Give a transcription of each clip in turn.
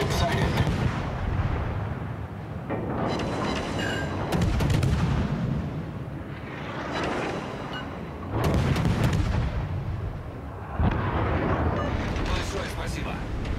ship sighted. Большое спасибо.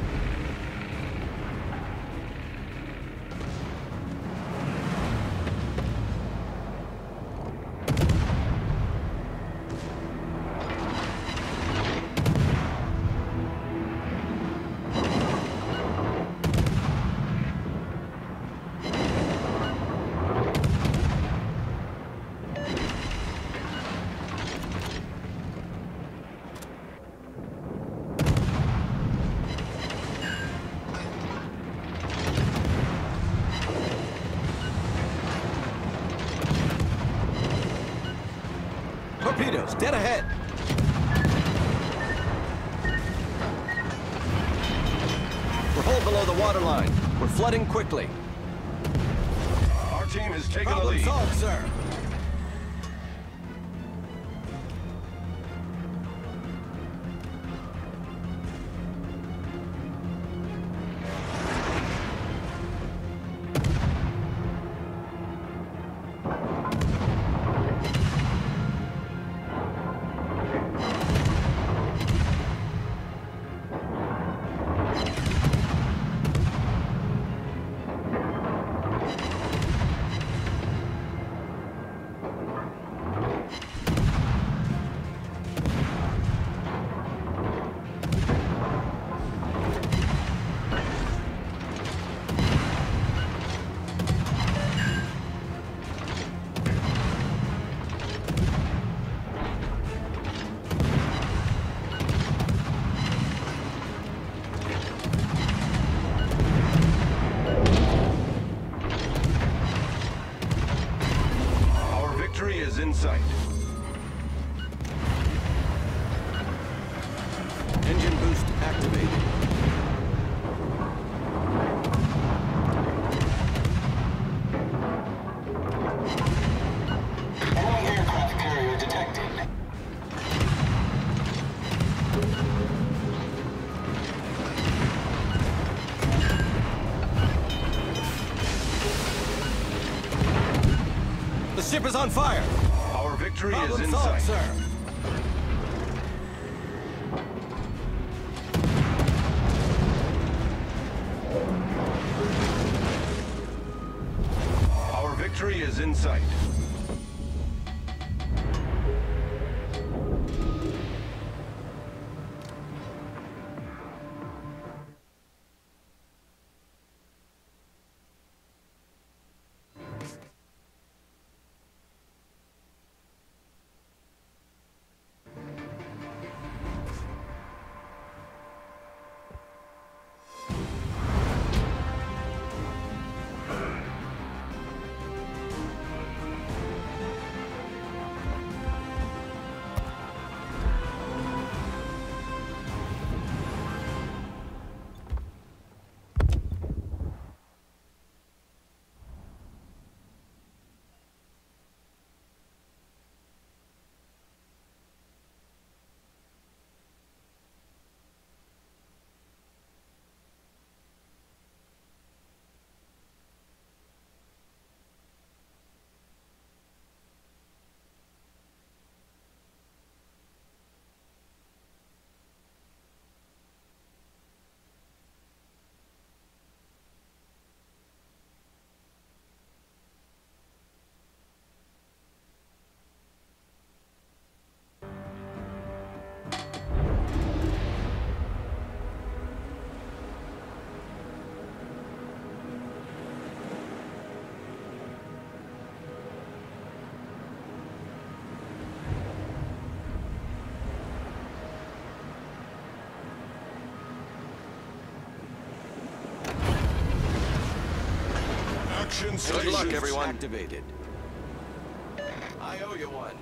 Torpedoes, dead ahead. We're hull below the waterline. We're flooding quickly. Our team has taken the Problem lead. solved, sir. Our victory is in sight. Engine boost activated. Enemy aircraft carrier detected. The ship is on fire. Our victory is Problem in solved, sight. sir. Our victory is in sight. Action Good stations luck, everyone. Activated. I owe you one.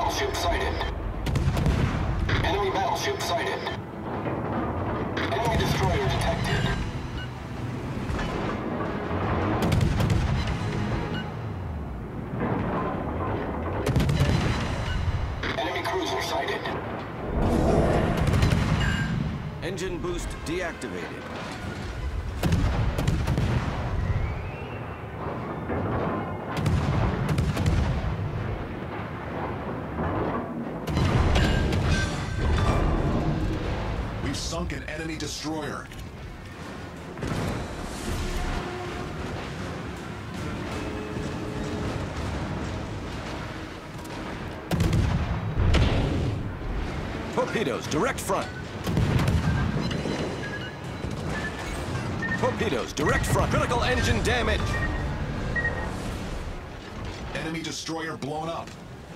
battleship sighted. Enemy battleship sighted. Enemy destroyer detected. Enemy cruiser sighted. Engine boost deactivated. We've sunk an enemy destroyer. Torpedoes, direct front. Torpedoes, direct front. Critical engine damage. Enemy destroyer blown up.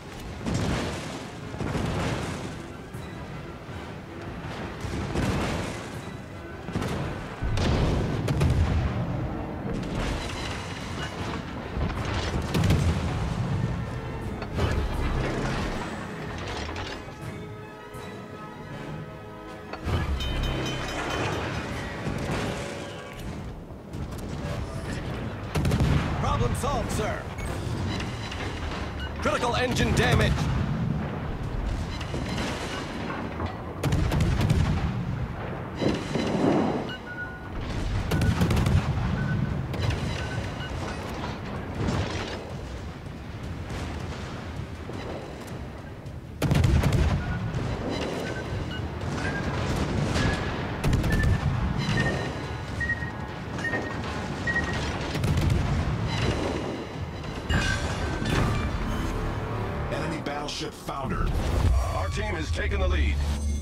Problem solved, sir. Critical engine damage. Battleship foundered. Our team has taken the lead.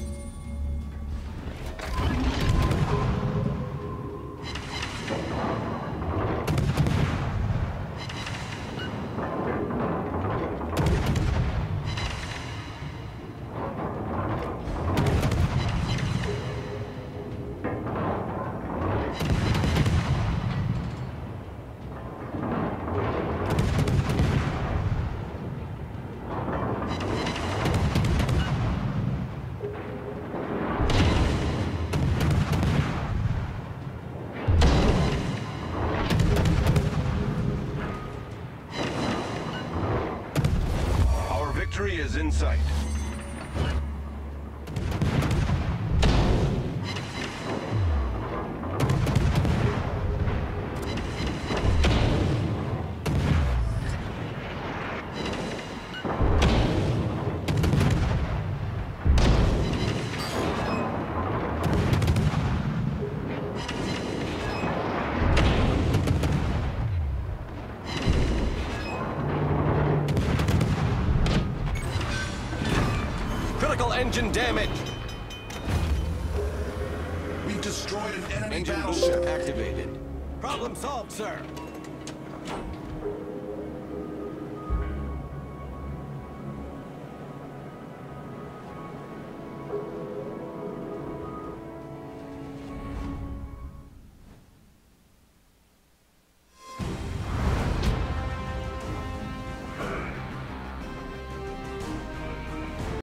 Victory is in sight. Critical engine damage. We've destroyed an enemy Engine boost battleship. activated. Problem solved, sir.